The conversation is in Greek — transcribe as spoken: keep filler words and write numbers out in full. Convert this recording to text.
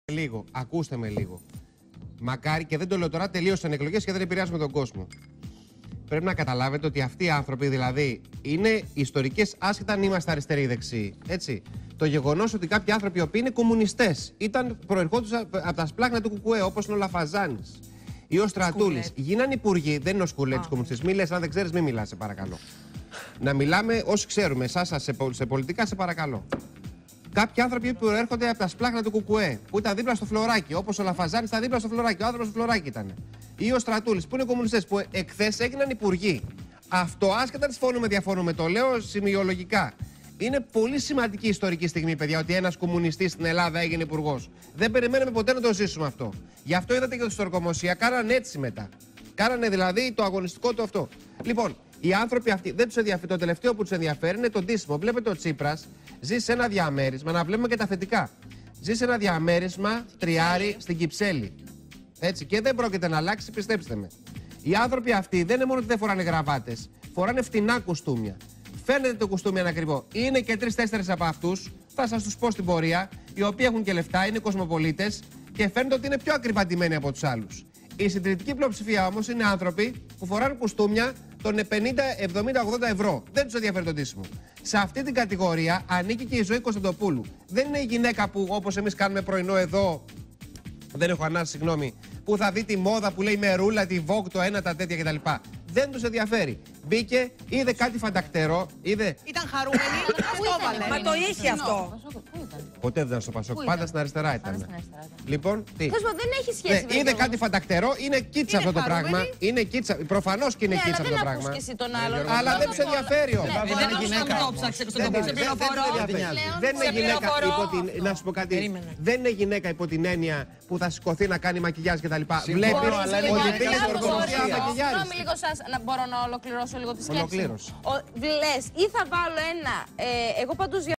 λίγο, ακούστε με λίγο. Μακάρι, και δεν το λέω τώρα, τελείωσαν οι εκλογές και δεν επηρεάζουμε τον κόσμο. Πρέπει να καταλάβετε ότι αυτοί οι άνθρωποι, δηλαδή, είναι ιστορικές, άσχετα αν είμαστε αριστεροί ή δεξιοί. Έτσι. Το γεγονός ότι κάποιοι άνθρωποι οι οποίοι είναι κομμουνιστές, ήταν προερχόντουσαν από τα σπλάχνα του Κουκουέ, όπως είναι ο Λαφαζάνης ή ο Στρατούλης, γίνανε υπουργοί. Δεν είναι ο Σκουλέτης κομμουνιστής. Μη λες, αν δεν ξέρεις, μη μιλάς, σε παρακαλώ. Να μιλάμε όσοι ξέρουμε. Εσάς σε, σε πολιτικά, σε παρακαλώ. Κάποιοι άνθρωποι που προέρχονται από τα σπλάχνα του Κουκουέ, που ήταν δίπλα στο Φλωράκι, όπως ο Λαφαζάνης ήταν δίπλα στο Φλωράκι, ο άνθρωπος στο Φλωράκι ήταν. Ή ο Στρατούλης, που είναι κομμουνιστές, που εχθές έγιναν υπουργοί. Αυτό, άσχετα τι συμφωνούμε, διαφωνούμε, το λέω σημειολογικά. Είναι πολύ σημαντική ιστορική στιγμή, παιδιά, ότι ένας κομμουνιστής στην Ελλάδα έγινε υπουργός. Δεν περιμέναμε ποτέ να το ζήσουμε αυτό. Γι' αυτό είδατε και το Στορκομοσία, κάνανε έτσι μετά. Κάνανε δηλαδή το αγωνιστικό του αυτό. Λοιπόν, οι άνθρωποι αυτοί δεν τους ενδιαφέρει. Το τελευταίο που τους ενδιαφέρει είναι το ντύσιμο. Βλέπετε ο Τσίπρας ζει σε ένα διαμέρισμα, να βλέπουμε και τα θετικά. Ζει σε ένα διαμέρισμα τριάρι στην Κυψέλη. Έτσι, και δεν πρόκειται να αλλάξει, πιστέψτε με. Οι άνθρωποι αυτοί δεν είναι μόνο ότι δεν φοράνε γραβάτες, φοράνε φτηνά κουστούμια. Φαίνεται το κουστούμι είναι ακριβό. Είναι και τρεις-τέσσερις από αυτούς, θα σας τους πω στην πορεία, οι οποίοι έχουν και λεφτά, είναι κοσμοπολίτες και φαίνεται ότι είναι πιο ακριβαντημένοι από τους άλλους. Η συντηρητική πλειοψηφία όμως είναι άνθρωποι που φοράνε κουστούμια των πενήντα, εβδομήντα, ογδόντα ευρώ. Δεν τους ενδιαφέρει το ντύσιμο. Σε αυτή την κατηγορία ανήκει και η Ζωή Κωνσταντοπούλου. Δεν είναι η γυναίκα που, όπως εμείς κάνουμε πρωινό εδώ, δεν έχω ανάσει, συγγνώμη, που θα δει τη μόδα που λέει μερούλα, τη Vogue, το ένα, τα τέτοια κτλ. Δεν τους ενδιαφέρει. Μπήκε, είδε κάτι φαντακτερό, είδε. Ήταν χαρούμενη, το έβαλε. Μα το είχε αυτό. Ποτέ δεν ήταν στο Πασόκ, πάντα στην αριστερά ήταν. Λοιπόν, τι. Δεν έχει σχέση. Ναι, είδε κάτι φαντακτερό, είναι κίτσα αυτό το πράγμα. Είναι κίτσα, προφανώς και είναι Ναι, κίτσα αλλά αυτό το δεν πράγμα. ακούς και εσύ τον άλλον. Αλλά δεν τους ενδιαφέρει όμως. Δεν το ψάξε στον κόπο. Σε πληροφορώ. Δεν είναι γυναίκα υπό την. Να σου πω κάτι. Δεν είναι γυναίκα υπό την έννοια που θα σηκωθεί να κάνει μακιγιάζ κτλ. Βλέπει ότι πήγε στο Ορκομοσία να μακιγιάζει. Συγγνώμη λίγο, σας μπορώ να ολοκληρώσω λίγο τη σκέψη. Ολοκλήρωση. Λες, ή θα βάλω ένα. Εγώ πάντως